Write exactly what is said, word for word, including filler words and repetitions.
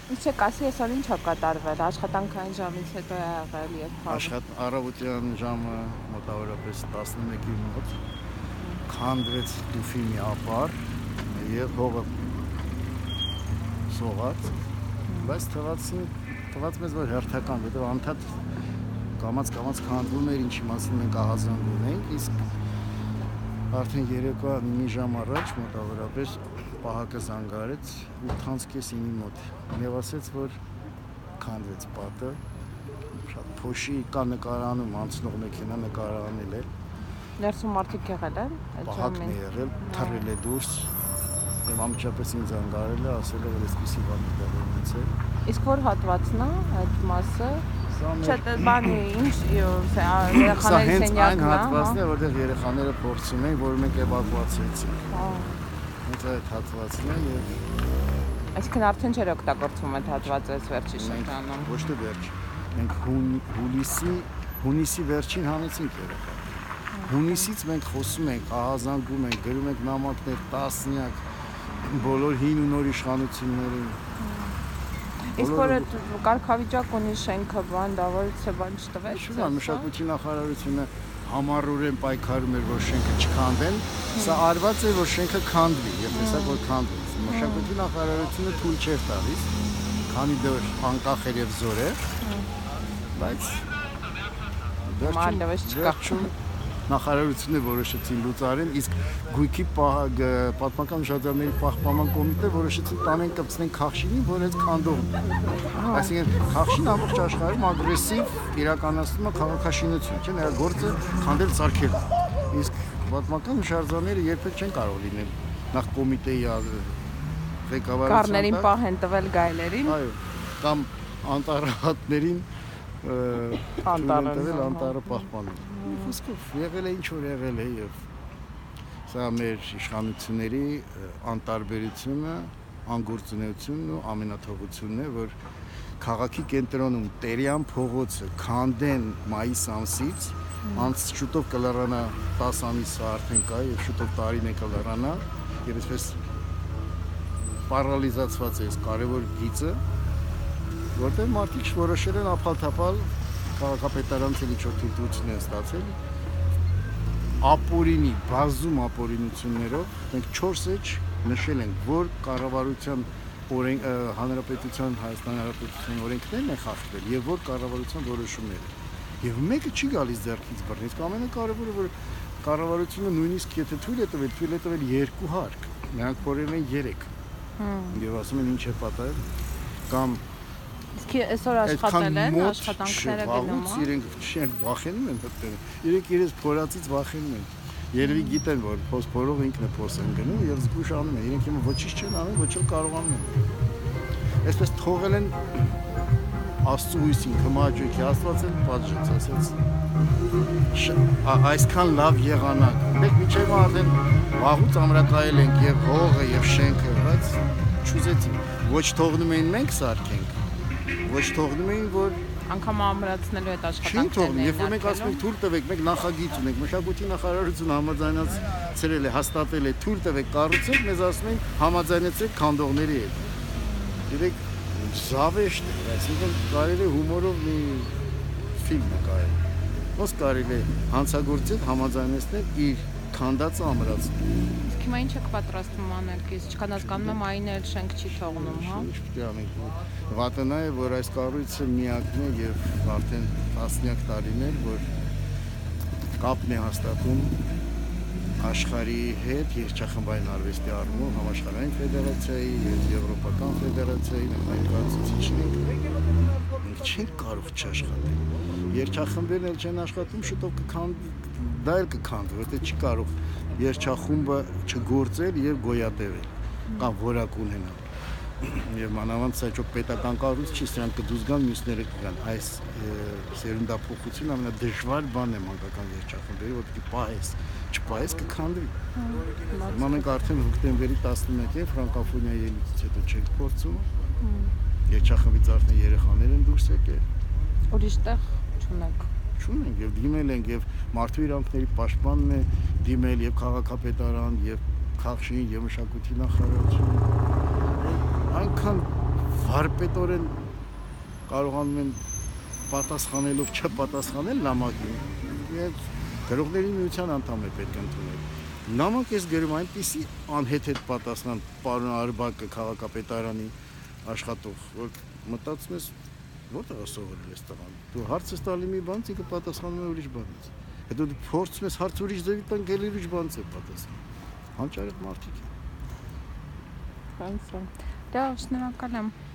Ինչ ասի այսօր ինչ է կատարվել, աշխատանքային ժամից հետո է եղել եւ փառ։ Աշխատ առավոտյան ժամը մոտավորապես տասնմեկի մոտ քանդվեց դուֆի մի ապար եւ հողը սողաց, բայց թվաց թվաց մեզ որ հերթական, որտեղ անդադ կամած-կամած քանդվում էր, ինչի մասին մենք ահազանգում ենք, իսկ արդեն երեկո մի ժամ առաջ մոտավորապես պահակը զանգարեց ութ կեսինի մոտ եւ ասեց որ քանդվեց պատը, շատ փոշի կա նկարանում անցնող մեքենա նկարանել է, ներսում մարդիկ եղել են, պահակն է եղել, թռել է դուրս եւ ամենջապես ինձ զանգարել է, ասել է որ այսպեսի բան է ունեցել։ Իսկ որ հատվածն է այդ մասը Չէ, բանի ինչ երեխաների սենյակն է, այն հատվածն է, որտեղ երեխաները փորձում են, որ մենք էվակուացիացինք։ Հենց այդ հատվածն է եւ Այսինքն արդեն չէր օգտագործվում այդ հատվածը այս վերջի շրջանում։ Ոչ թե վերջ։ Մենք հունիսի հունիսի վերջին հանեցինք երեխա։ Հունիսից մենք խոսում ենք, ահազանգում ենք, գրում ենք նամակներ տասնյակ բոլոր հին ու նոր իշխանություններին։ Իսկ որ այդ կարգավիճակ ունի շենքը, բան, դավարույցը, բան չտվեց։ Շուտ մշակույթի նախարարությունը համառորեն պայքարում էր, որ շենքը չքանդեն, սա արված է, որ շենքը քանդվի, եւ տեսակ որ քանդվի։ Մշակույթի նախարարությունը թույլ չէր տալիս, քանի դեռ անկախ էր եւ զոր էր, բայց վերջում նախարարությունը որոշեցին լուծարեն, իսկ գույքի պատմական ուշադրների պահպանման կոմիտեն որոշեցին տանեն կպցնեն Խախշինին, որ այդ քանդողն է։ Այսինքն Խախշին ամբողջ աշխարհում ագրեսիվ իրականացնում է քաղաքաշինություն, չէ՞, նրա գործը քանդել սարքելն է։ Իսկ պատմական ուշադրները երբեք չեն կարող լինել նախ կոմիտեի ղեկավարության կառներին պահ են տվել գայլերին։ Այո, կամ անտառահատներին անտառը անտառը պահպանել։ Իսկով եղել է ինչ որ եղել է եւ սա մեր իշխանությունների անտարբերությունը, անգործունեությունն ու ամենաթողությունն է, որ քաղաքի կենտրոնում Տերյան փողոցը քանդեն մայիս ամսից, անց շուտով կլրանա տասը ամիս արդեն կա եւ շուտով տարին է կլրանա եւ այսպես պարալիզացված է այս կարևոր գիծը, որտեղ մարդիկ որոշել են ափալ-թափալ քաղաքապետարանից ինչ որ թույլտվություն են ստացել ապօրինի, բազում ապօրինություններով մենք չորս էջ նշել ենք, որ կառավարության օրենք հանրապետության Հայաստանի Հանրապետության օրենքներն են խախտվել եւ որ կառավարության որոշումները եւ մեկը չի գալիս ձեռքից բռնի, իսկ ամենակարևորը որ կառավարությունը նույնիսկ եթե թույլ է տվել, թույլ է տվել երկու հարկ, նրանք փորել են երեք եւ ասում են ինչ է պատահել կամ Իսկ այսօր աշխատել են, աշխատանքները գնում են։ Իրենք չենք վախենում են դեռ։ Իրենք իրենց փորածից վախենում են։ Երևի գիտեն, որ փոս փորող ինքն է փոս են գնում եւ զգուշանում են։ Իրենք հիմա ոչինչ չեն անում, ոչ էլ կարողանում են։ Այսպես թողել են Աստծո հույսին, կմաճույքի Աստված էլ պատժեց, ասեց։ Այսքան լավ եղանակ։ Մենք միջև արդեն վաղուց ամրակայել ենք եւ հողը եւ շենքը, բայց չուզեցին։ Ոչ թողնում էին մենք սարքենք։ Ոչ թողնում էին, որ անգամ ամրացնելու այդ աշխատանքներն էին։ Չի թողնում, երբ որ մենք ասում ենք թույլ տվեք, մենք նախագիծ ունենք, մշակույթի նախարարությունը համաձայնացրել է, հաստատել է, թույլ տվեք կառուցեք, մեզ ասում են համաձայնեցրեք քանդողների հետ։ Դերեք զավեշտ է, այսինքն կարելի է հումորով մի ֆիլմ նկարել։ Ոնց կարելի է հանցագործել համաձայնեցնել իր քանդածը ամրացնել։ Իսկ հիմա ինչ եք պատրաստվում անել, ես չքան հասկանում եմ այն էլ շենք չի թողնում, հա։ Ինչ պետք է անենք։ Վատն է, որ այս կառույցը միակն է եւ արդեն տասնյակ տարիներ, որ կապն է հաստատում աշխարհի հետ երգչախմբային արվեստի առումով համաշխարհային ֆեդերացիայի եւ եվրոպական ֆեդերացիայի ներկայացուցիչներ։ Մենք չենք կարող չաշխատել։ Երգչախմբերն էլ չեն աշխատում, շուտով կքանդվի, դա էլ կքանդվի, որտեղ չի կարող երգչախումբը չգործել եւ գոյատևել կամ որակ ունենալ։ Եվ մանավանդ սա չէ պետական կառույց չի, սրանք կդուզ գան, մյուսները կգան։ Այս սերունդափոխությունը ամենադժվար բանն է մանկական երգչախմբերի, որտեղ պահես, չպահես կքանդվի։ Հիմա մենք արդեն հոկտեմբերի տասնմեկին ֆրանկոֆոնիայի ելույթից հետո չենք փորձում։ Երգչախմբից արդեն երեխաներ են դուրս եկել։ Ուրիշ տեղ չունենք։ Չունենք եւ դիմել ենք եւ մարդու իրավունքների պաշտպանն է դիմել եւ քաղաքապետարան եւ Խախշին եւ մշակույթի նախարարություն։ Այնքան վարպետորեն կարողանում են պատասխանելով չպատասխանել նամակին, եւ գրողների միության անդամ է պետք ընդունել։ Նամակ ես գրում այնպիսի անհեթեթ պատասխան պարոն Արբակը քաղաքապետարանի աշխատող, որ մտածում ես որտեղ է սովորել այս տղան։ Դու հարց ես տալի մի բան, ինքը պատասխանում է ուրիշ բանից։ Հետո դու փորձում ես հարց ուրիշ ձևի տան, գել ուրիշ բանից է պատասխանում։ Հանճարեղ մարդիկ են։ Ֆրանսիա։ Դա շնորհակալ եմ։